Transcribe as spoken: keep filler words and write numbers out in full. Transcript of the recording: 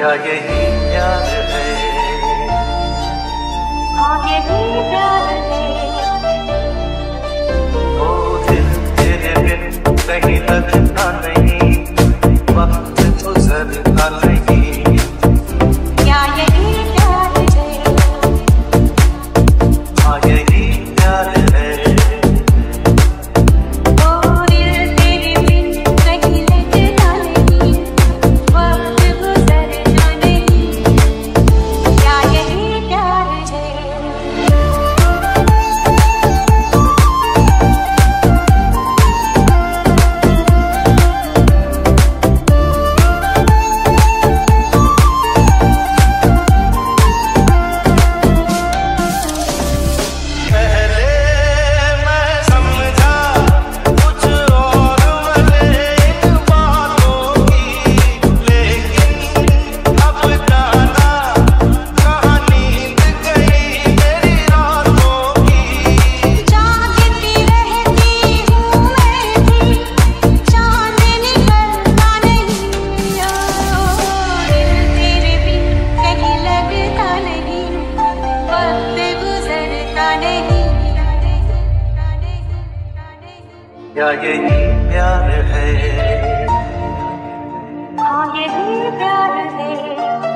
क्या यही प्यार है? हाँ यही प्यार है। ओ दिल तेरे बिन कहीं लगता नहीं, वक्त गुजरता नहीं। क्या यही प्यार है? हाँ यही प्यार है। ओ दिल तेरे बिन कहीं लगता नहीं, वक्त गुजरता नहीं। क्या यही प्यार है? क्या यही प्यार है? हाँ यही प्यार है।